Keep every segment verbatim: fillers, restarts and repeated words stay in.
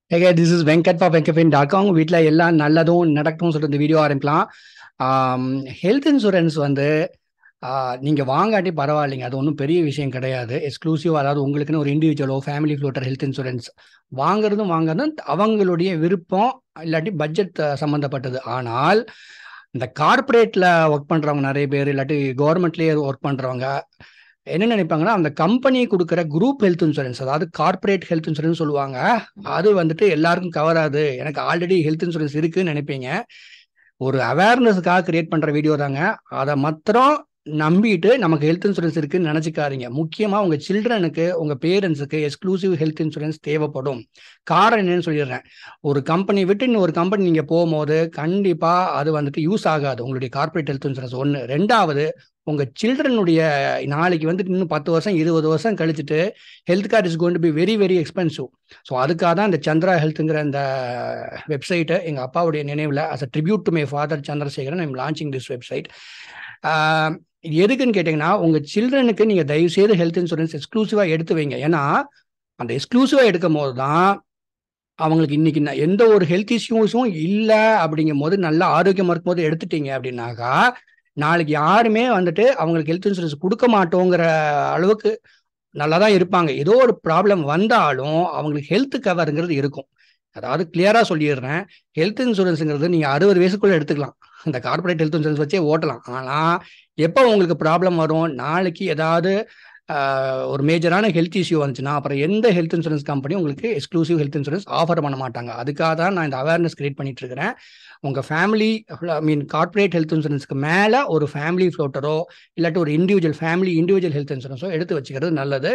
Hey guys, this is Venkat for venkafin dot com. வீட்டில் எல்லாம் நல்லதும் நடக்கணும்னு சொல்லிட்டு இந்த வீடியோ ஆரம்பிக்கலாம். ஹெல்த் இன்சூரன்ஸ் வந்து நீங்கள் வாங்காட்டி பரவாயில்லைங்க. அது ஒன்றும் பெரிய விஷயம் கிடையாது. எக்ஸ்க்ளூசிவ், அதாவது உங்களுக்குன்னு ஒரு இண்டிவிஜுவலோ ஃபேமிலி ஃப்ளோட்டர் ஹெல்த் இன்சூரன்ஸ் வாங்குறதும் வாங்குறதும் அவங்களுடைய விருப்பம், இல்லாட்டி பட்ஜெட் சம்மந்தப்பட்டது. ஆனால் இந்த கார்பரேட்டில் ஒர்க் பண்ணுறவங்க நிறைய பேர், இல்லாட்டி கவர்மெண்ட்லேயே ஒர்க் பண்ணுறவங்க என்ன நினைப்பாங்கன்னா, அந்த கம்பெனி கொடுக்குற குரூப் ஹெல்த் இன்சூரன்ஸ், அதாவது கார்பரேட் ஹெல்த் இன்சூரன்ஸ் சொல்லுவாங்க, அது வந்துட்டு எல்லாருக்கும் கவராது, எனக்கு ஆல்ரெடி ஹெல்த் இன்சூரன்ஸ் இருக்குன்னு நினைப்பீங்க. ஒரு அவேர்னஸுக்காக கிரியேட் பண்ற வீடியோ தாங்க. அதை மாத்திரம் நம்பிட்டு நமக்கு ஹெல்த் இன்சூரன்ஸ் இருக்குன்னு நினைச்சுக்காதீங்க. முக்கியமா உங்க சில்ட்ரனுக்கு, உங்க பேரண்ட்ஸுக்கு எக்ஸ்க்ளூசிவ் ஹெல்த் இன்சூரன்ஸ் தேவைப்படும். காரணம் என்னன்னு சொல்லிடுறேன். ஒரு கம்பெனி விட்டு இன்னொரு கம்பெனி நீங்க போகும்போது கண்டிப்பா அது வந்துட்டு யூஸ் ஆகாது உங்களுடைய கார்பரேட் ஹெல்த் இன்சூரன்ஸ். ஒன்று. ரெண்டாவது, உங்க சில்ட்ரனுடைய நாளைக்கு வந்துட்டு இன்னும் பத்து வருஷம் இருபது வருஷம் கழிச்சுட்டு health card is going to be very very expensive. So அதுக்காக தான் இந்த சந்திரா ஹெல்த்துங்கிற இந்த வெப்சைட்டை எங்கள் அப்பாவுடைய நினைவில் as a tribute to my father Chandrasekaran I'm launching this website. எதுக்குன்னு கேட்டிங்கன்னா, உங்கள் சில்ட்ரனுக்கு நீங்கள் தயவு செய்து ஹெல்த் இன்சூரன்ஸ் எக்ஸ்க்ளூசிவாக எடுத்து வைங்க. ஏன்னா அந்த எக்ஸ்க்ளூசிவாக எடுக்கும் போது தான் அவங்களுக்கு இன்னைக்கு எந்த ஒரு ஹெல்த் இஷ்யூஸும் இல்லை அப்படிங்கும் போது, நல்ல ஆரோக்கியமாக இருக்கும் போது எடுத்துட்டீங்க அப்படின்னாக்கா, நாளைக்கு யாருமே வந்துட்டு அவங்களுக்கு ஹெல்த் இன்சூரன்ஸ் கொடுக்க மாட்டோங்கிற அளவுக்கு நல்லா தான் இருப்பாங்க. ஏதோ ஒரு ப்ராப்ளம் வந்தாலும் அவங்களுக்கு ஹெல்த் கவருங்கிறது இருக்கும். அதாவது கிளியரா சொல்லிடுறேன், ஹெல்த் இன்சூரன்ஸுங்கிறது நீங்க அறுபது வயசுக்குள்ள எடுத்துக்கலாம். இந்த கார்பரேட் ஹெல்த் இன்சூரன்ஸ் வச்சே ஓட்டலாம். ஆனா எப்போ உங்களுக்கு ப்ராப்ளம் வரும், நாளைக்கு ஏதாவது ஒரு மேஜரான ஹெல்த் இஷ்யூ வந்துச்சுன்னா அப்புறம் எந்த ஹெல்த் இன்சூரன்ஸ் கம்பெனி உங்களுக்கு எக்ஸ்க்ளூசிவ் ஹெல்த் இன்சூரன்ஸ் ஆஃபர் பண்ண மாட்டாங்க. அதுக்காக தான் நான் இந்த அவேர்னஸ் கிரியேட் பண்ணிட்டு இருக்கிறேன். உங்க family, I mean corporate health இன்சூரன்ஸ்க்கு மேல ஒரு ஃபேமிலி ஃப்ளோட்டரோ இல்லாட்டி ஒரு இண்டிவிஜுவல் ஃபேமிலி இண்டிவிஜுவல் ஹெல்த் இன்சூரன்ஸோ எடுத்து வச்சுக்கிறது நல்லது.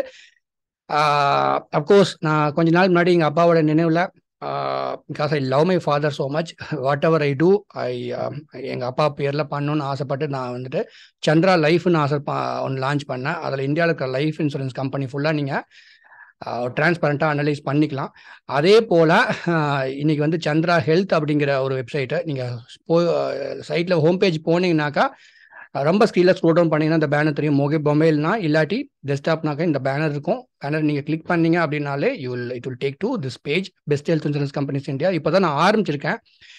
அப்கோர்ஸ் நான் கொஞ்ச நாள் முன்னாடி எங்கள் அப்பாவோட நினைவில், because I love my father so much, whatever I do I எங்கள் அப்பா பேரில் பண்ணணும்னு ஆசைப்பட்டு நான் வந்துட்டு சந்திரா லைஃப்னு ஆசை ஒன்று லான்ச் பண்ணேன். அதில் இந்தியாவில் இருக்கிற லைஃப் இன்சூரன்ஸ் கம்பெனி ஃபுல்லாக நீங்கள் டிரான்ஸ்பரண்ட்டாக அனலைஸ் பண்ணிக்கலாம். அதே போல் இன்னைக்கு வந்து சந்திரா ஹெல்த் அப்படிங்கிற ஒரு வெப்சைட்டை நீங்கள் போ சைட்டில் ஹோம் பேஜ் போனீங்கன்னாக்கா, ரொம்ப ஸ்க்ரீனில் ஸ்க்ரோல் டவுன் பண்ணிங்கன்னா இந்த பேனர் தெரியும். மொபைல் மொபைல்னா இல்லாட்டி டெஸ்க்டாப்னாக்கா இந்த பேனர் இருக்கும். பேனர் நீங்கள் கிளிக் பண்ணீங்க அப்படின்னாலே you will it will take to this page, best health insurance companies India. இப்போ தான் நான் ஆரம்பிச்சிருக்கேன்.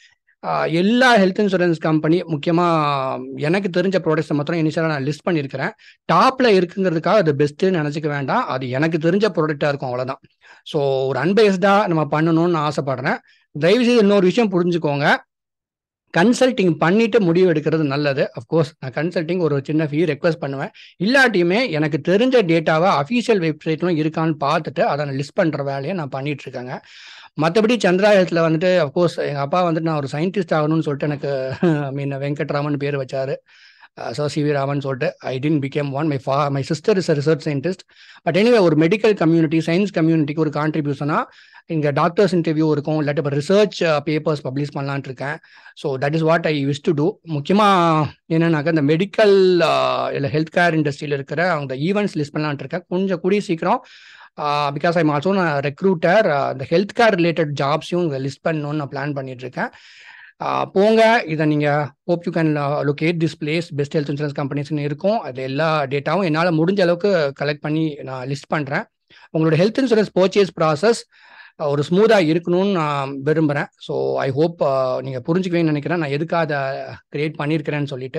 எல்லா ஹெல்த் இன்சூரன்ஸ் கம்பெனி, முக்கியமாக எனக்கு தெரிஞ்ச ப்ராடக்ட்ஸை மாத்திரம் இனிஷியலாக நான் லிஸ்ட் பண்ணியிருக்கிறேன். டாப்பில் இருக்குங்கிறதுக்காக அது பெஸ்ட்டுன்னு நினச்சிக்க வேண்டாம். அது எனக்கு தெரிஞ்ச ப்ராடக்டாக இருக்கும், அவ்வளோதான். ஸோ ஒரு அன்பேஸ்டாக நம்ம பண்ணணும்னு ஆசைப்படுறேன். தயவுசெய்து இன்னொரு விஷயம் புரிஞ்சுக்கோங்க, கன்சல்டிங் பண்ணிட்டு முடிவு எடுக்கிறது நல்லது. அஃப்கோர்ஸ் நான் கன்சல்டிங் ஒரு சின்ன ஃபீ ரெக்வஸ்ட் பண்ணுவேன். இல்லாட்டியுமே எனக்கு தெரிஞ்ச டேட்டாவை அஃபீஷியல் வெப்சைட்லும் இருக்கான்னு பார்த்துட்டு அதை நான் லிஸ்ட் பண்ணுற வேலையை நான் பண்ணிட்டு இருக்கேங்க. மற்றபடி சந்திரா ஹெல்த்தில் வந்துட்டு அஃப்கோர்ஸ் எங்கள் அப்பா வந்துட்டு நான் ஒரு சயின்டிஸ்ட் ஆகணும்னு சொல்லிட்டு எனக்கு ஐ மீன் வெங்கட்ராமன் பேர் வச்சாரு, சோ சி வி ராமன் சொல்லிட்டு. I then become one. My ஃபா my sister is a research scientist. But anyway, ஒரு மெடிக்கல் கம்யூனிட்டி, சயின்ஸ் கம்யூனிட்டிக்கு ஒரு கான்ட்ரிபியூஷனாக இங்கே டாக்டர்ஸ் இன்டர்வியூ இருக்கும், இல்லாட்டி இப்போ ரிசர்ச் பேப்பர்ஸ் பப்ளிஷ் பண்ணலான்ட்டு இருக்கேன். So that is what I use to do. முக்கியமாக என்னன்னாக்கா, இந்த மெடிக்கல் இல்லை ஹெல்த் கேர் இண்டஸ்ட்ரியில் இருக்கிற அந்த ஈவெண்ட்ஸ் லிஸ்ட் பண்ணலான்ட்டு இருக்கேன் கொஞ்சம் கூடிய சீக்கிரம். பிகாஸ் ஐம் ஆல்சோ நான் ரெக்ரூட்டர், இந்த ஹெல்த் கேர் ரிலேட்டட் ஜாப்ஸையும் லிஸ்ட் பண்ணணும்னு நான் பிளான் பண்ணிட்டு இருக்கேன். போங்க, இதை நீங்கள் hope you can locate this place, best health insurance கம்பெனிஸ்ன்னு இருக்கும். அது எல்லா டேட்டாவும் என்னால் முடிஞ்ச அளவுக்கு கலெக்ட் பண்ணி நான் லிஸ்ட் பண்ணுறேன். உங்களோட ஹெல்த் இன்சூரன்ஸ் பர்ச்சேஸ் ப்ராசஸ் ஒரு ஸ்மூத்தாக இருக்கணும்னு நான் விரும்புகிறேன். ஸோ ஐ ஹோப் நீங்கள் புரிஞ்சுக்குவேன்னு நினைக்கிறேன் நான் எதுக்காக அதை கிரியேட் பண்ணியிருக்கிறேன்னு சொல்லிட்டு.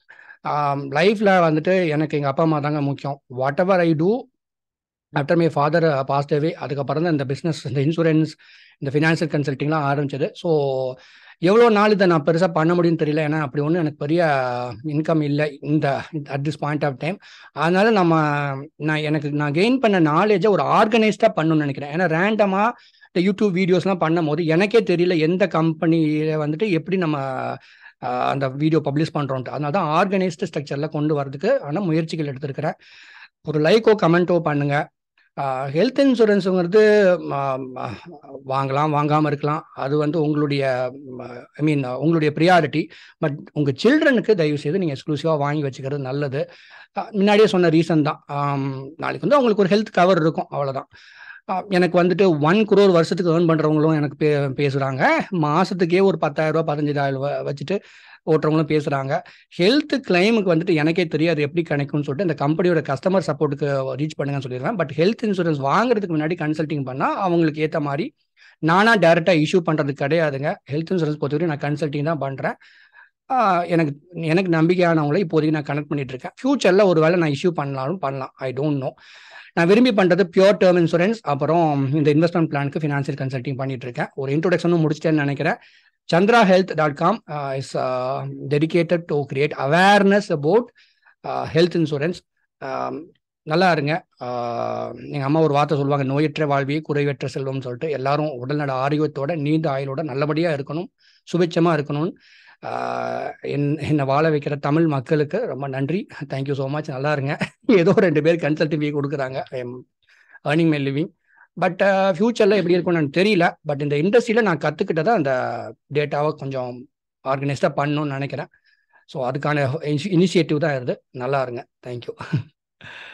லைஃப்பில் வந்துட்டு எனக்கு எங்கள் அப்பா அம்மா தாங்க முக்கியம். Whatever I do after my father passed away, அதுக்கப்புறம் தான் இந்த பிஸ்னஸ், இந்த இன்சூரன்ஸ், இந்த ஃபினான்ஷியல் கன்சல்ட்டிங்லாம் ஆரம்பிச்சது. ஸோ எவ்வளோ நாள் இதை நான் பெருசாக பண்ண முடியும்னு தெரியல. ஏன்னா அப்படி ஒன்றும் எனக்கு பெரிய இன்கம் இல்லை இந்த at this point of time. அதனால நம்ம நான் எனக்கு நான் கெயின் பண்ண நாலேஜை ஒரு ஆர்கனைஸ்டாக பண்ணணும்னு நினைக்கிறேன். ஏன்னா ரேண்டமாக இந்த யூடியூப் வீடியோஸ்லாம் பண்ணும் போது எனக்கே தெரியல எந்த கம்பெனியில் வந்துட்டு எப்படி நம்ம அந்த வீடியோ பப்ளிஷ் பண்ணுறோன்ட்டு. அதனால தான் ஆர்கனைஸ்டு ஸ்ட்ரக்சரில் கொண்டு வரதுக்கு ஆனால் முயற்சிகள் எடுத்திருக்கிறேன். ஒரு லைக்கோ கமெண்ட்டோ பண்ணுங்கள். ஹெல்த் இன்சூரன்ஸுங்கிறது வாங்கலாம், வாங்காமல் இருக்கலாம். அது வந்து உங்களுடைய ஐ மீன் உங்களுடைய ப்ரியாரிட்டி. பட் உங்கள் சில்ட்ரனுக்கு தயவு செய்து நீங்கள் எக்ஸ்க்ளூசிவாக வாங்கி வச்சுக்கிறது நல்லது. முன்னாடியே சொன்ன ரீசன் தான். நாளைக்கு வந்து அவங்களுக்கு ஒரு ஹெல்த் கவர் இருக்கும், அவ்வளோதான். எனக்கு வந்துட்டு ஒன் குரோர் வருஷத்துக்கு ஏர்ன் பண்ணுறவங்களும் எனக்கு பே பேசுகிறாங்க மாதத்துக்கே ஒரு பத்தாயிரம் ரூபா பதினஞ்சாயிரம் ரூபா வச்சுட்டு ஓட்டுறவங்களும் பேசுகிறாங்க. ஹெல்த் கிளைமுக்கு வந்துட்டு எனக்கே தெரியாது எப்படி கிடைக்கும்னு சொல்லிட்டு இந்த கம்பெனியோட கஸ்டமர் சப்போர்ட்டுக்கு ரீச் பண்ணுங்கன்னு சொல்லிடுறேன். பட் ஹெல்த் இன்சூரன்ஸ் வாங்குறதுக்கு முன்னாடி கன்சல்டிங் பண்ணால் அவங்களுக்கு ஏற்ற மாதிரி நானாக டேரெக்டாக இஷ்யூ பண்ணுறது கிடையாதுங்க. ஹெல்த் இன்சூரன்ஸ் பொறுத்தவரைக்கும் நான் கன்சல்டிங் தான் பண்ணுறேன். எனக்கு எனக்கு நம்பிக்கையானவங்கள இப்போதைக்கு நான் கனெக்ட் பண்ணிட்டு இருக்கேன். ஃபியூச்சரில் ஒரு வேளை நான் இஷ்யூ பண்ணாலும் பண்ணலாம். I don't know. நான் விரும்பி பண்ணுறது பியூர் டேர்ம் இன்சூரன்ஸ், அப்புறம் இந்த இன்வெஸ்ட்மெண்ட் பிளானுக்கு ஃபினான்ஷியல் கன்சல்டிங் பண்ணிட்டு இருக்கேன். ஒரு இன்ட்ரோடக்ஷனும் முடிச்சிட்டேன்னு நினைக்கிறேன். chandra health dot com uh, is uh, dedicated to create awareness about uh, health insurance. Um, நல்லா இருங்க. எங்கள் அம்மா ஒரு வார்த்தை சொல்லுவாங்க, நோயற்ற வாழ்வியே குறைவற்ற செல்வம்னு சொல்லிட்டு. எல்லாரும் உடல்நல ஆரோக்கியத்தோட நீண்ட ஆயுளோட நல்லபடியாக இருக்கணும், சுபிட்சமாக இருக்கணும்னு என் என்னை வாழ வைக்கிற தமிழ் மக்களுக்கு ரொம்ப நன்றி. Thank you so much. நல்லா இருங்க. ஏதோ ரெண்டு பேர் கன்சல்டிங் ஃபீ கொடுக்குறாங்க. I am earning my living. But ஃப்யூச்சரில் எப்படி இருக்கும்னு எனக்கு தெரியல. பட் இந்த இண்டஸ்ட்ரியில் நான் கற்றுக்கிட்டதை அந்த டேட்டாவை கொஞ்சம் ஆர்கனைஸ்டாக பண்ணணும்னு நினைக்கிறேன். ஸோ அதுக்கான இனிஷியேட்டிவ் தான் இருக்குது. நல்லா இருங்க. தேங்க்யூ.